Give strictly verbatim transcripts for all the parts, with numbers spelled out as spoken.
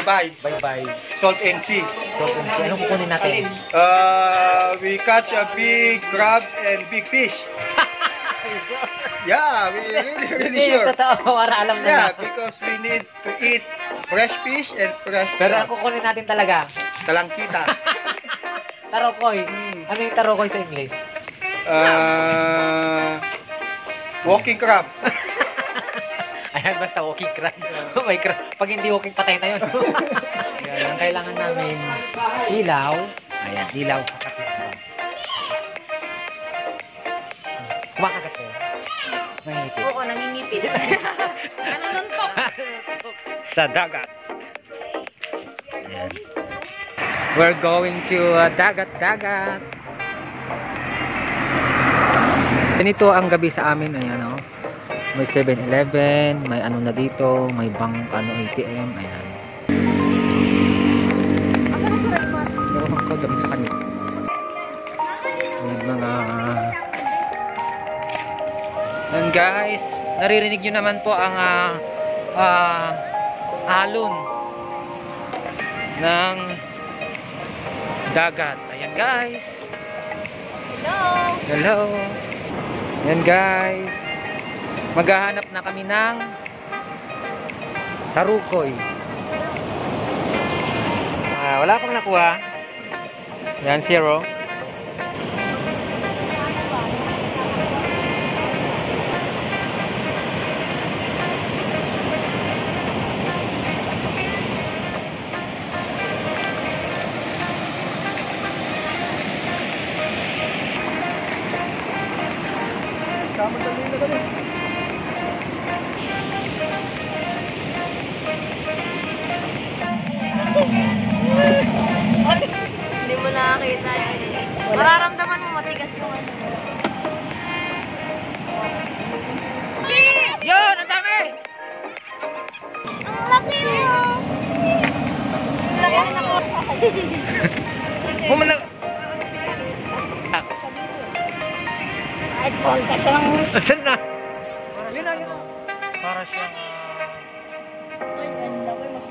bye-bye. Bye-bye. Salt and Sea. So, kung anong kukunin natin? Uh, we catch a big crabs and big fish. Yeah, we really, really Hindi, sure. totoo. Para alam na Yeah, na. because we need to eat fresh fish and fresh Pero ang crab. kukunin natin talaga, Talangkita. tarokoy. Mm. Ano yung tarokoy sa English? Uh, walking crab. Ayan, basta walking crab. Oh my crab. Pag hindi walking, patay na yun. Ayan, ang kailangan namin, ilaw. Ayan, ilaw sa katikman. Kumakagat ko. Nangingipit. Oo, nangingipit. Nanununtok. Sa dagat. Ayan. We're going to uh, dagat-dagat. Ganito ang gabi sa amin. Ayan, oh. May seven eleven, may ano na dito, may bank, ano, A T M. Ayan. Asa na sa Raymar? Ewan ko, dami sa kanila. May mga... Ayan guys, naririnig nyo naman po ang uh, uh, alon ng dagat. Ayan guys. Hello. Hello. Ayan guys. Maghahanap na kami ng tarukoy. Ah, wala akong nakuha. Ayan, zero. Hindi mo nakakita yan. Mararamdaman mo matigas yung ano. Yun! Ang dami! Ang laki mo! Laki na po. Humanag... Ay, konta siyang... Asan na? Yun na, yun na. Para siyang... Ay, ang laki. Mas...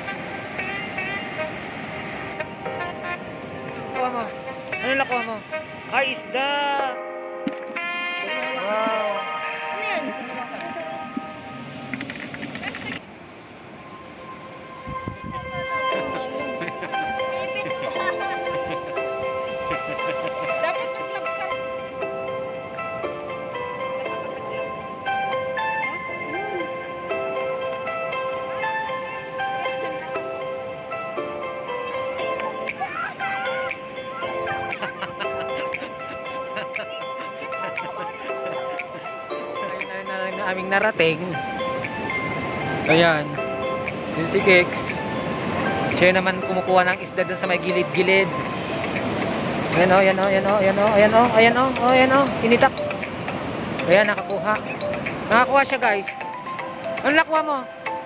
Nakuha mo. Ano nakuha mo? Ay, isda! Wow! Ano yan? Dapat mag-gloves ka. Ayun na, na, na aming narating. Ayan. Yun si Keks. Siya naman kumukuha ng isda dun sa may gilid-gilid. Ayan o, ayan o, ayan o, ayan o, ayan o, ayan o, oh, ayan o, tinitak. Ayan, nakakuha. Nakakuha siya guys. Ano nakuha mo?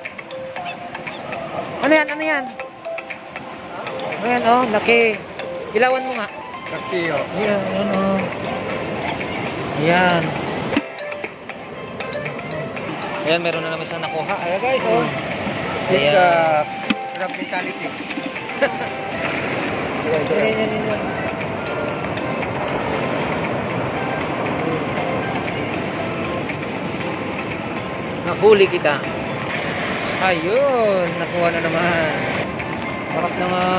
Ano yan, ano yan? Ayan o, laki. Ilawan mo nga. Kaktiyo. Ayan, ayan o. Ayan. Ayan, meron na naman siyang nakuha. Ayan guys, oh. It's Ayan. a crab mentality. Ayan, ayan, ayan. Nahuli kita. Ayun, nakuha na naman. Paras na nga.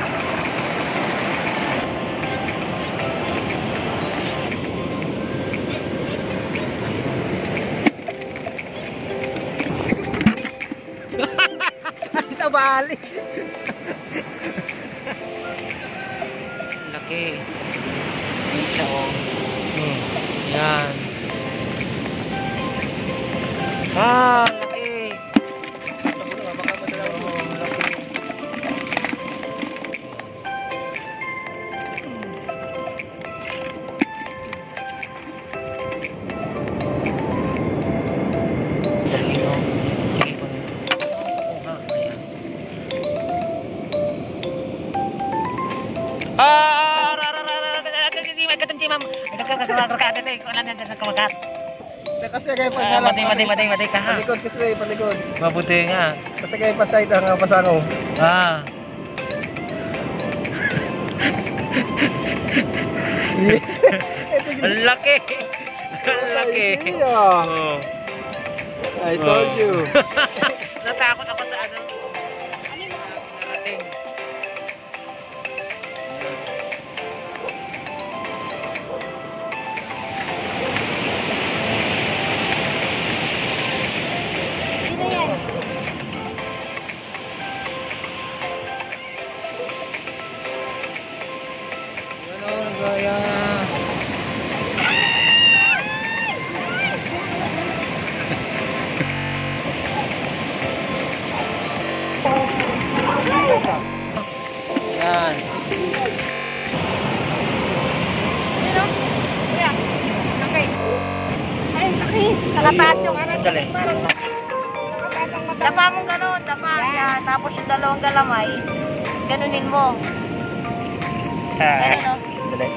Sa bali. Laki. Ayan siya, oh. Hmm. Yan. Ah, laki. Baka madala mo. Oh, laki. Laki, oh. Sige po. Oh, ha. Ayan. Ah, ra ra ra ra. May katanti, ma'am. May katanti, ma'am. May katanti, ma'am. Nakasagay pa Ah, nga lang. mati, mati, mati, mati ka ha. Palikod kasi rin, palikod. Mabuti nga. Kasagay pa side ang pasangaw. Ah. Ang laki. Ang laki. Oh. I told you. Natakot ako sa ano. Narating. Sino yan? Ano, nagaya. Yan. Sino? Kuya. Okay. Ay, laki. Nakataas yung ano. Dali. Nakataas ang mata. Dapa mo ganun. Dapa. Yan. Tapos yung dalawang galamay. Ganunin mo. Ah. Ganun o. Dali.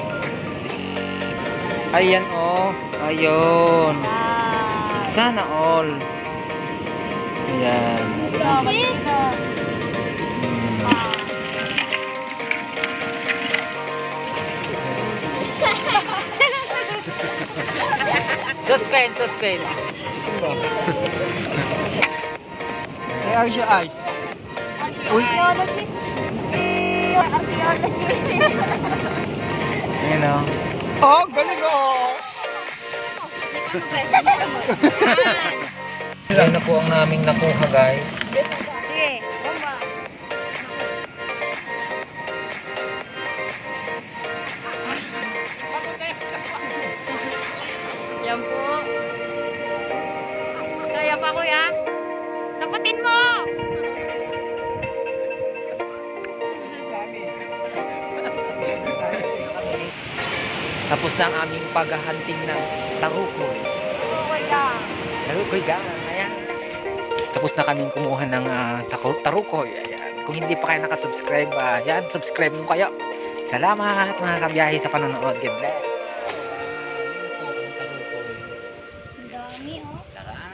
Ayan oh. Ayun. Ah. Sana all. Ayan. Ito. Ito. Hmm. Ah. Suspense, suspense. Ay, ay siya eyes. Archaeologist. Archaeologist. Ayan oh. Oh, galing oh. Ayan na po ang naming nakuha guys. Sige. Bomba. Yan po. Kaya pa kuya. Nakutin mo. Tapos na ang aming paghahunting ng tarukoy. Okay lang. Tarukoy gang. Ayan. Tapos na kaming kumuha ng uh, tarukoy. Ayan. Kung hindi pa kayo nakasubscribe, uh, ayan, subscribe mo kayo. Salamat mga kabiyahe sa panonood. God bless. Ang dami oh. Sarap.